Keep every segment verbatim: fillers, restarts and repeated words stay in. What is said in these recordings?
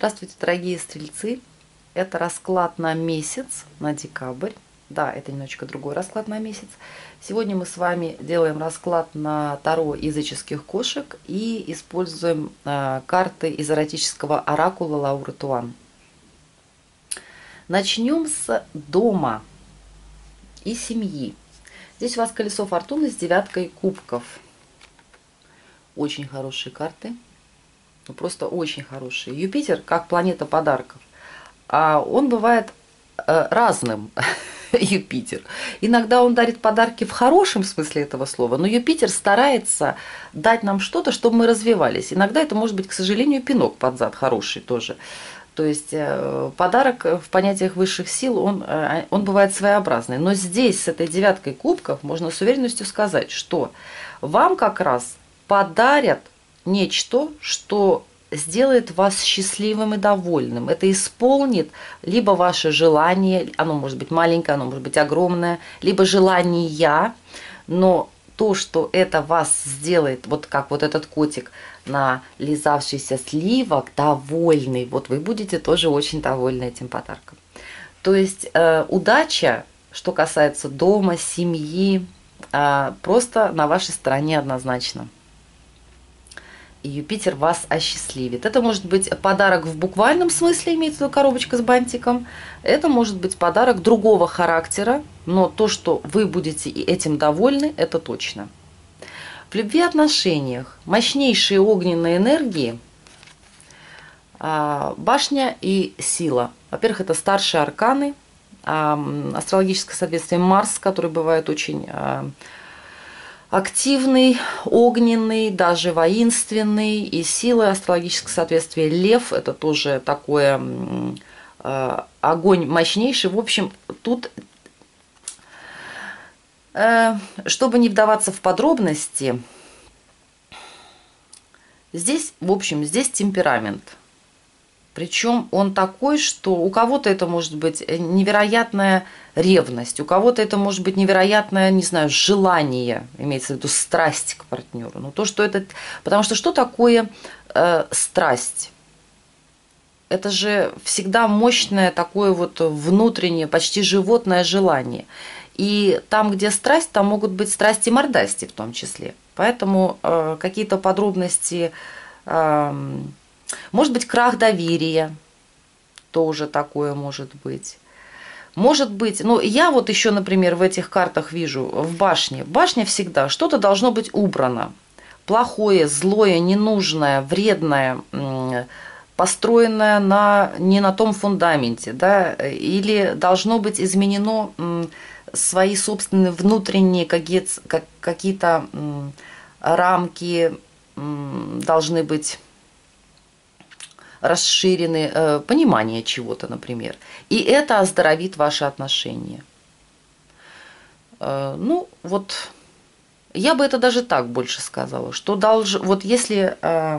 Здравствуйте, дорогие стрельцы! Это расклад на месяц, на декабрь. Да, это немножечко другой расклад на месяц. Сегодня мы с вами делаем расклад на таро языческих кошек и используем э, карты из эротического оракула Лауры Туан. Начнем с дома и семьи. Здесь у вас колесо фортуны с девяткой кубков. Очень хорошие карты. Ну, просто очень хорошие. Юпитер как планета подарков. А он бывает э, разным, Юпитер. Иногда он дарит подарки в хорошем смысле этого слова, но Юпитер старается дать нам что-то, чтобы мы развивались. Иногда это может быть, к сожалению, пинок под зад хороший тоже. То есть э, подарок в понятиях высших сил, он, э, он бывает своеобразный. Но здесь с этой девяткой кубков можно с уверенностью сказать, что вам как раз подарят нечто, что сделает вас счастливым и довольным. Это исполнит либо ваше желание, оно может быть маленькое, оно может быть огромное, либо желание, но то, что это вас сделает, вот как вот этот котик, нализавшийся сливок, довольный, вот вы будете тоже очень довольны этим подарком. То есть э, удача, что касается дома, семьи, э, просто на вашей стороне однозначно. И Юпитер вас осчастливит. Это может быть подарок в буквальном смысле, имеется в виду коробочка с бантиком. Это может быть подарок другого характера, но то, что вы будете этим довольны, это точно. В любви и отношениях мощнейшие огненные энергии, башня и сила. Во-первых, это старшие арканы, астрологическое соответствие Марс, который бывает очень активный, огненный, даже воинственный, и сила, астрологическое соответствие Лев, это тоже такое э, огонь мощнейший. В общем, тут, э, чтобы не вдаваться в подробности, здесь, в общем, здесь темперамент. Причем он такой, что у кого-то это может быть невероятная ревность, у кого-то это может быть невероятное, не знаю, желание, имеется в виду страсть к партнеру. Ну, то, что это... Потому что что такое э, страсть? Это же всегда мощное такое вот внутреннее, почти животное желание. И там, где страсть, там могут быть страсти и мордасти в том числе. Поэтому э, какие-то подробности... Э, Может быть, крах доверия, тоже такое может быть. Может быть, ну я вот еще, например, в этих картах вижу, в башне. Башня всегда, что-то должно быть убрано. Плохое, злое, ненужное, вредное, построенное на, не на том фундаменте, да, или должно быть изменено свои собственные внутренние какие-то рамки, должны быть расширены, э, понимание чего-то, например. И это оздоровит ваши отношения. Э, ну, вот, я бы это даже так больше сказала, что долж... вот если э,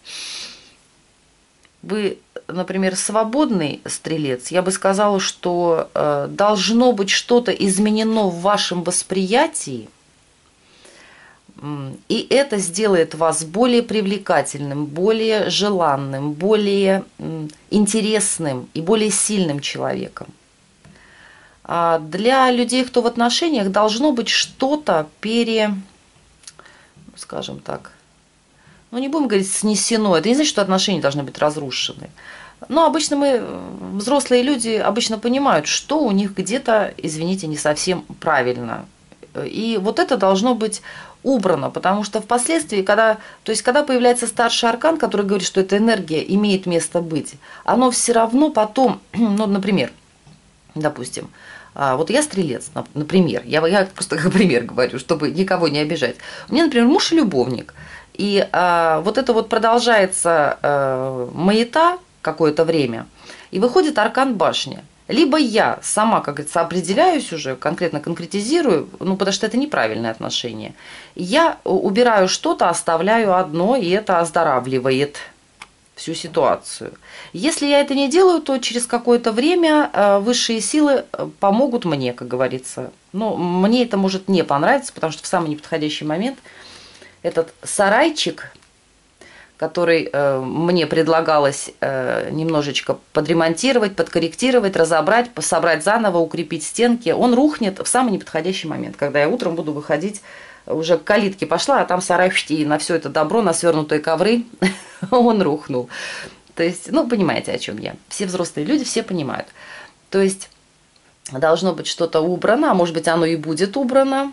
вы, например, свободный стрелец, я бы сказала, что э, должно быть что-то изменено в вашем восприятии, и это сделает вас более привлекательным, более желанным, более интересным и более сильным человеком. А для людей, кто в отношениях, должно быть что-то пере, скажем так, ну не будем говорить снесено, это не значит, что отношения должны быть разрушены. Но обычно мы, взрослые люди, обычно понимают, что у них где-то, извините, не совсем правильно. И вот это должно быть убрано, потому что впоследствии, когда, то есть, когда появляется старший аркан, который говорит, что эта энергия имеет место быть, оно все равно потом, ну, например, допустим, вот я стрелец, например, я, я просто как пример говорю, чтобы никого не обижать. У меня, например, муж и любовник, и а, вот это вот продолжается а, маята какое-то время, и выходит аркан башня. Либо я сама, как говорится, определяюсь уже, конкретно конкретизирую, ну, потому что это неправильное отношение. Я убираю что-то, оставляю одно, и это оздоравливает всю ситуацию. Если я это не делаю, то через какое-то время высшие силы помогут мне, как говорится. Но мне это может не понравиться, потому что в самый неподходящий момент этот сарайчик, который э, мне предлагалось э, немножечко подремонтировать, подкорректировать, разобрать, собрать заново, укрепить стенки, он рухнет в самый неподходящий момент, когда я утром буду выходить, уже к калитке пошла, а там сарай, и на все это добро, на свернутые ковры, он рухнул. То есть, ну, понимаете, о чем я. Все взрослые люди, все понимают. То есть, должно быть что-то убрано, а может быть, оно и будет убрано,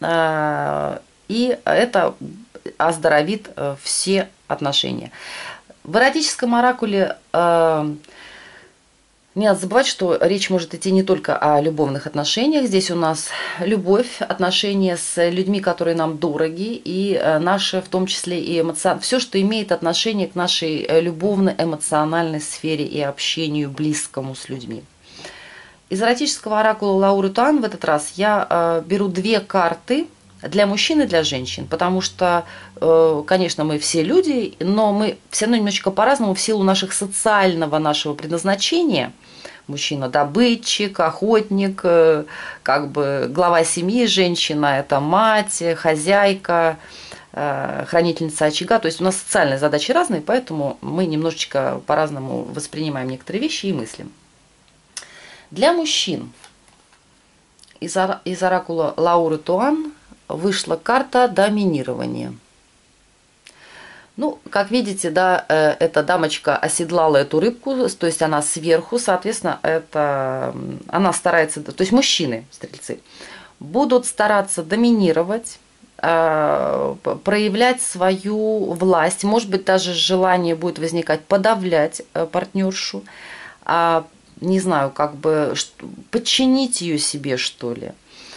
и это оздоровит все отношения. В эротическом оракуле э, не надо забывать, что речь может идти не только о любовных отношениях. Здесь у нас любовь, отношения с людьми, которые нам дороги, и наши, в том числе и эмоциональные, все, что имеет отношение к нашей любовно-эмоциональной сфере и общению близкому с людьми. Из эротического оракула Лауры Туан в этот раз я э, беру две карты для мужчин и для женщин, потому что, конечно, мы все люди, но мы все равно немножечко по-разному в силу наших социального нашего предназначения. Мужчина – добытчик, охотник, как бы глава семьи, женщина – это мать, хозяйка, хранительница очага. То есть у нас социальные задачи разные, поэтому мы немножечко по-разному воспринимаем некоторые вещи и мыслим. Для мужчин из оракула Лауры Туан вышла карта доминирования. Ну, как видите, да, эта дамочка оседлала эту рыбку, то есть она сверху, соответственно, это она старается, то есть мужчины, стрельцы, будут стараться доминировать, проявлять свою власть, может быть, даже желание будет возникать подавлять партнершу, не знаю, как бы подчинить ее себе, что ли.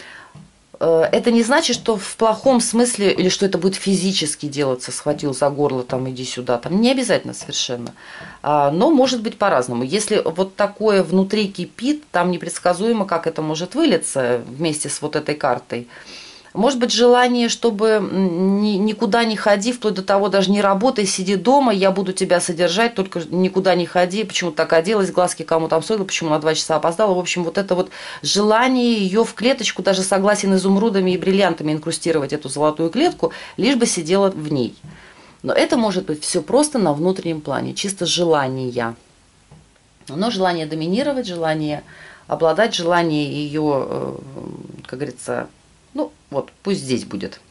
Это не значит, что в плохом смысле, или что это будет физически делаться, схватил за горло, там, иди сюда, там, не обязательно совершенно. Но может быть по-разному. Если вот такое внутри кипит, там непредсказуемо, как это может вылиться вместе с вот этой картой. Может быть, желание, чтобы никуда не ходи, вплоть до того, даже не работай, сиди дома, я буду тебя содержать, только никуда не ходи, почему так оделась, глазки кому там стоило, почему на два часа опоздала. В общем, вот это вот желание ее в клеточку, даже согласен изумрудами и бриллиантами инкрустировать эту золотую клетку, лишь бы сидела в ней. Но это может быть все просто на внутреннем плане, чисто желания. Но желание доминировать, желание обладать, желание ее, как говорится, ну, вот, пусть здесь будет.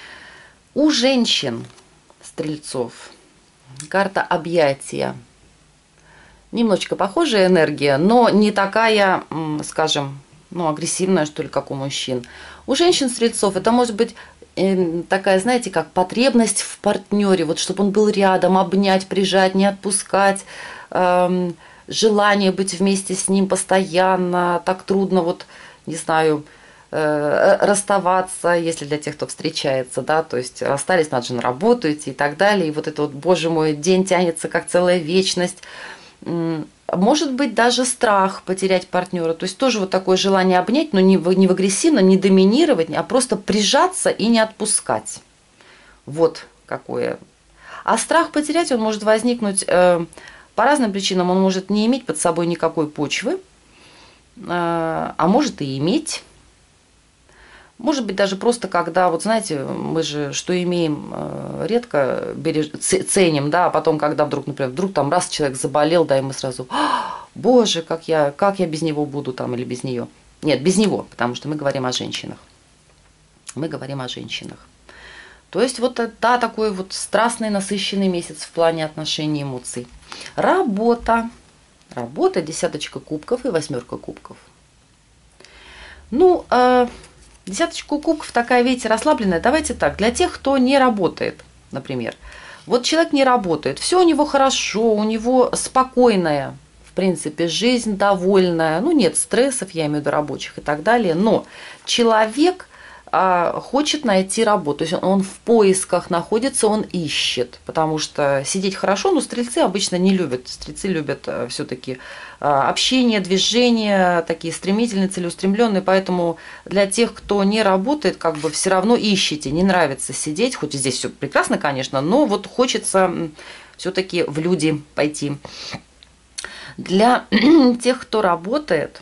У женщин, стрельцов, карта объятия. Немножечко похожая энергия, но не такая, скажем, ну, агрессивная, что ли, как у мужчин. У женщин-стрельцов это может быть э, такая, знаете, как потребность в партнере, вот чтобы он был рядом, обнять, прижать, не отпускать, э, желание быть вместе с ним постоянно, так трудно, вот, не знаю, расставаться, если для тех, кто встречается, да, то есть расстались, надо же на работу идти и так далее, и вот это вот, боже мой, день тянется как целая вечность. Может быть, даже страх потерять партнера, то есть тоже вот такое желание обнять, но не в, не в агрессивно, не доминировать, а просто прижаться и не отпускать. Вот какое. А страх потерять, он может возникнуть э, по разным причинам, он может не иметь под собой никакой почвы, э, а может и иметь. Может быть, даже просто когда, вот знаете, мы же что имеем, редко береж... ценим, да, а потом, когда вдруг, например, вдруг там раз человек заболел, да, и мы сразу, боже, как я, как я без него буду там или без нее. Нет, без него, потому что мы говорим о женщинах. Мы говорим о женщинах. То есть вот да, такой вот страстный, насыщенный месяц в плане отношений и эмоций. Работа. Работа, десяточка кубков и восьмерка кубков. Ну, э... десяточка кубков такая, видите, расслабленная. Давайте так, для тех, кто не работает, например. Вот человек не работает, все у него хорошо, у него спокойная, в принципе, жизнь довольная. Ну, нет стрессов, я имею в виду рабочих и так далее. Но человек а, хочет найти работу. То есть он в поисках находится, он ищет. Потому что сидеть хорошо, но стрельцы обычно не любят. Стрельцы любят все-таки общение, движение, такие стремительные, целеустремленные. Поэтому для тех, кто не работает, как бы все равно ищете. Не нравится сидеть, хоть и здесь все прекрасно, конечно, но вот хочется все-таки в люди пойти. Для тех, кто работает,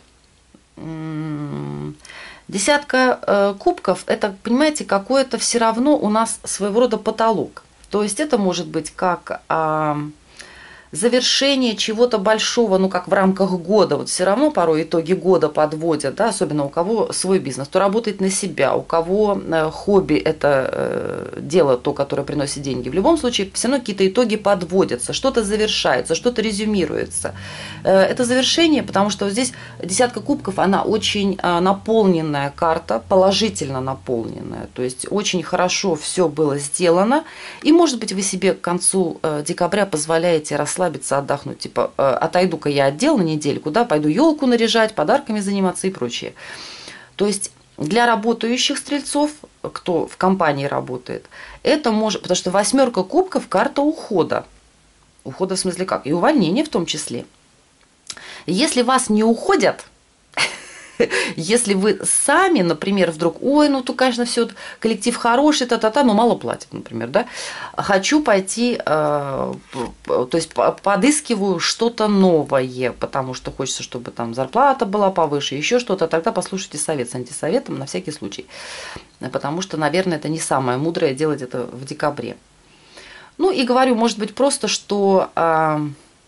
десятка кубков, это, понимаете, какое-то все равно у нас своего рода потолок. То есть это может быть как а, завершение чего-то большого, ну как в рамках года, вот все равно порой итоги года подводят, да, особенно у кого свой бизнес, кто работает на себя, у кого э, хобби это э, дело, то, которое приносит деньги. В любом случае, все равно какие-то итоги подводятся, что-то завершается, что-то резюмируется. Э, это завершение, потому что вот здесь десятка кубков, она очень э, наполненная карта, положительно наполненная, то есть очень хорошо все было сделано, и, может быть, вы себе к концу э, декабря позволяете расслабиться, расслабиться, отдохнуть, типа, отойду-ка я от дел на недельку, да, пойду елку наряжать, подарками заниматься и прочее. То есть для работающих стрельцов, кто в компании работает, это может, потому что восьмерка кубков – карта ухода. Ухода в смысле как? И увольнения в том числе. Если вас не уходят, если вы сами, например, вдруг, ой, ну, тут, конечно, все, коллектив хороший, та-та-та, но мало платят, например, да, хочу пойти, э, то есть подыскиваю что-то новое, потому что хочется, чтобы там зарплата была повыше, еще что-то, тогда послушайте совет с антисоветом на всякий случай, потому что, наверное, это не самое мудрое делать это в декабре. Ну, и говорю, может быть, просто, что... Э,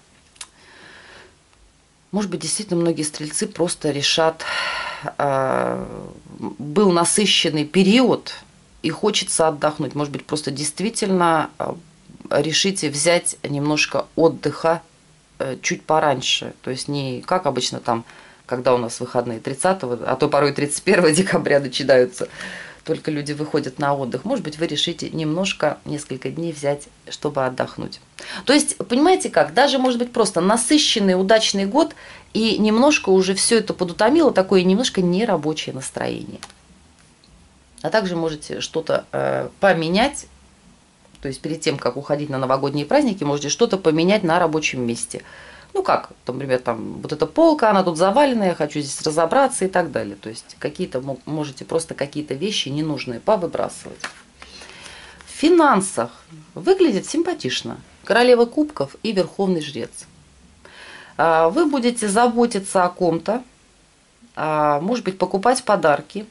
Может быть, действительно, многие стрельцы просто решат, э, был насыщенный период и хочется отдохнуть. Может быть, просто действительно э, решите взять немножко отдыха э, чуть пораньше. То есть не как обычно там, когда у нас выходные тридцатого, а то порой тридцать первого декабря начинаются, только люди выходят на отдых. Может быть, вы решите немножко, несколько дней взять, чтобы отдохнуть. То есть, понимаете как, даже, может быть, просто насыщенный, удачный год, и немножко уже все это подутомило, такое немножко нерабочее настроение. А также можете что-то э, поменять, то есть перед тем, как уходить на новогодние праздники, можете что-то поменять на рабочем месте. Ну как, например, там вот эта полка, она тут заваленная, я хочу здесь разобраться и так далее. То есть какие-то можете просто какие-то вещи ненужные повыбрасывать. В финансах выглядит симпатично. Королева кубков и верховный жрец. Вы будете заботиться о ком-то, может быть, покупать подарки.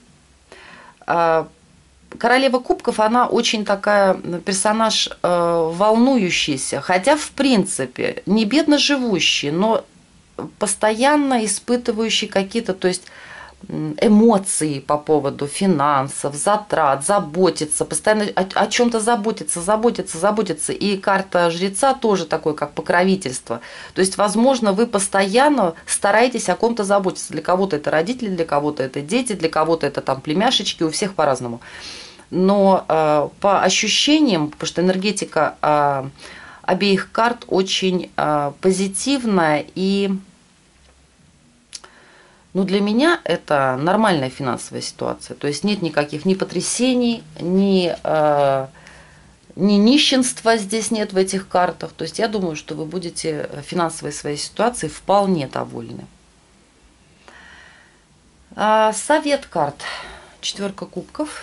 Королева кубков, она очень такая персонаж э, волнующийся, хотя в принципе не бедно живущий, но постоянно испытывающий какие-то, то есть эмоции по поводу финансов, затрат, заботиться, постоянно о, о чем-то заботиться, заботиться, заботиться. И карта жреца тоже такой, как покровительство. То есть, возможно, вы постоянно стараетесь о ком-то заботиться. Для кого-то это родители, для кого-то это дети, для кого-то это там племяшечки, у всех по-разному. Но э, по ощущениям, потому что энергетика э, обеих карт очень э, позитивная и... Ну, для меня это нормальная финансовая ситуация. То есть нет никаких ни потрясений, ни, э, ни нищенства здесь нет в этих картах. То есть я думаю, что вы будете финансовой своей ситуацией вполне довольны. А, совет карт. Четверка кубков.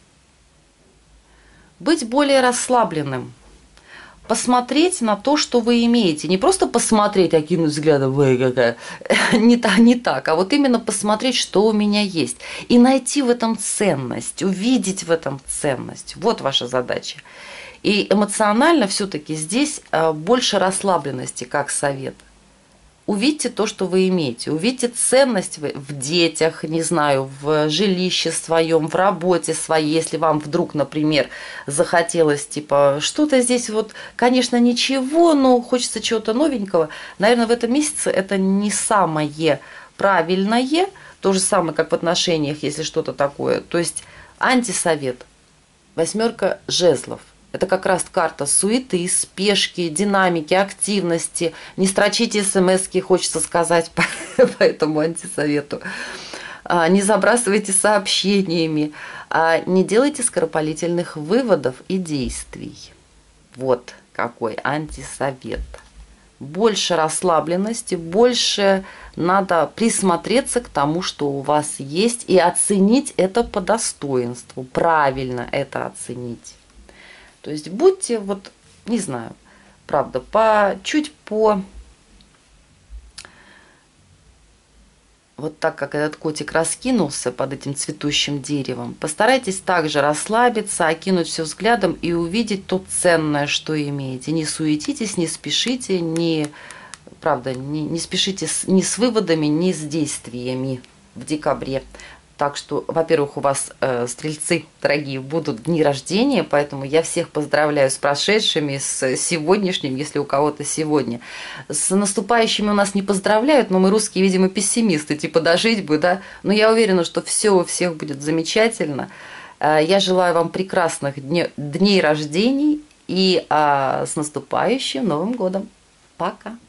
Быть более расслабленным. Посмотреть на то, что вы имеете. Не просто посмотреть, окинуть взглядом, ой, какая, не так, не так, а вот именно посмотреть, что у меня есть. И найти в этом ценность, увидеть в этом ценность. Вот ваша задача. И эмоционально все-таки здесь больше расслабленности, как совет. Увидьте то, что вы имеете. Увидьте ценность в детях, не знаю, в жилище своем, в работе своей. Если вам вдруг, например, захотелось, типа, что-то здесь вот, конечно, ничего, но хочется чего-то новенького. Наверное, в этом месяце это не самое правильное. То же самое, как в отношениях, если что-то такое. То есть антисовет. Восьмерка жезлов. Это как раз карта суеты, спешки, динамики, активности. Не строчите смски, хочется сказать, по этому антисовету. Не забрасывайте сообщениями. Не делайте скоропалительных выводов и действий. Вот какой антисовет. Больше расслабленности, больше надо присмотреться к тому, что у вас есть, и оценить это по достоинству. Правильно это оценить. То есть будьте, вот, не знаю, правда, по, чуть по, вот так как этот котик раскинулся под этим цветущим деревом, постарайтесь также расслабиться, окинуть все взглядом и увидеть то ценное, что имеете. Не суетитесь, не спешите, не, правда, не, не спешите с, ни с выводами, ни с действиями в декабре. Так что, во-первых, у вас, э, стрельцы, дорогие, будут дни рождения, поэтому я всех поздравляю с прошедшими, с сегодняшним, если у кого-то сегодня. С наступающими у нас не поздравляют, но мы, русские, видимо, пессимисты, типа дожить бы, да. Но я уверена, что все у всех будет замечательно. Э, я желаю вам прекрасных дне, дней рождений и э, с наступающим Новым годом. Пока!